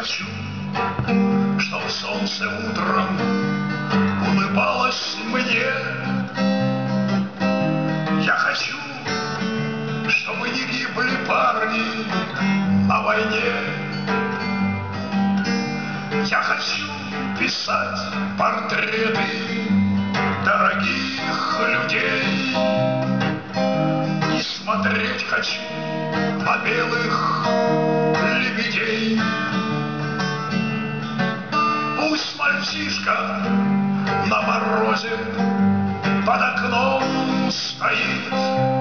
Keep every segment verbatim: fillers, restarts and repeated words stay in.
хочу, чтоб солнце утром улыбалось мне. Я хочу, чтобы не гибли парни на войне. Я хочу писать портреты дорогих людей и смотреть хочу на белых лебедей. Пусть мальчишка на морозе под окном стоит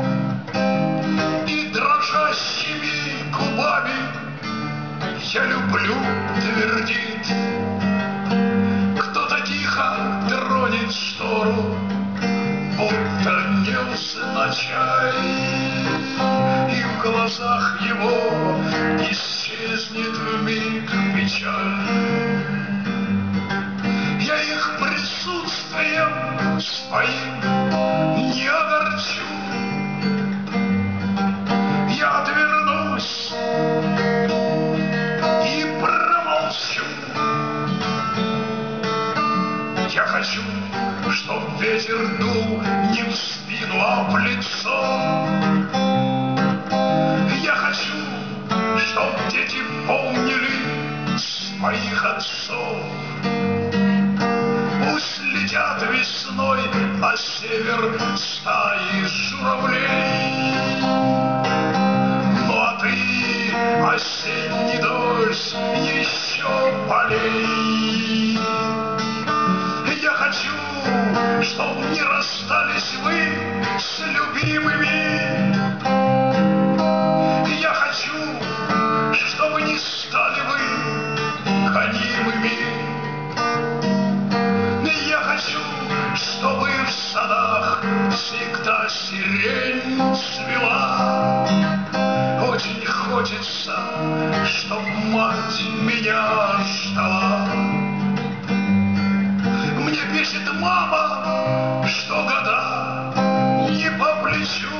и дрожащими губами «Я люблю» твердит. Кто-то тихо тронет штору, будто невзначай, и в глазах его исчезнет вмиг печаль. Я их присутствием своим не огорчу. Я отвернусь и промолчу. Я хочу, чтоб ветер дул не в спину, а в лицо. Я хочу, чтоб дети помнили своих отцов. Пусть летят весной на север стаи журавлей. Ну а ты, осенний дождь, еще полей. Я хочу, чтоб не расстались вы с любимыми. Я хочу, чтобы не стали вы гонимыми. Я хочу, чтобы в садах всегда сирень цвела. Очень хочется, чтоб мать меня ждала. Мне пишет мама, что года не по плечу.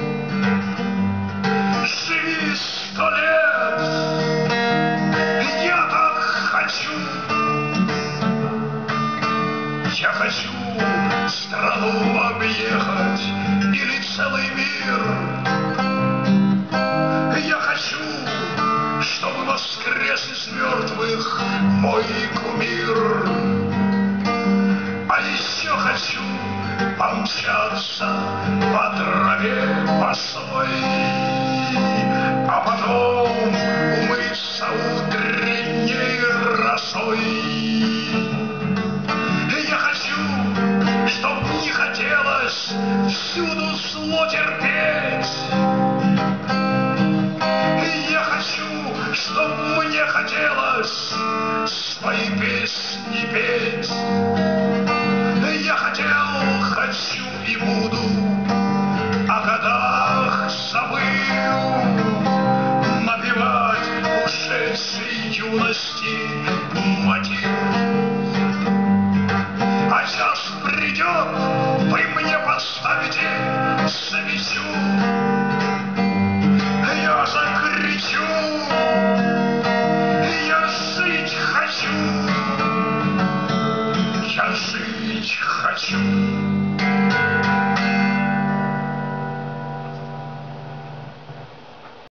Живи сто лет, я так хочу. Я хочу страну объехать или целый мир. Я хочу, чтобы воскрес из мертвых мой кумир. А еще хочу помчаться по траве босой.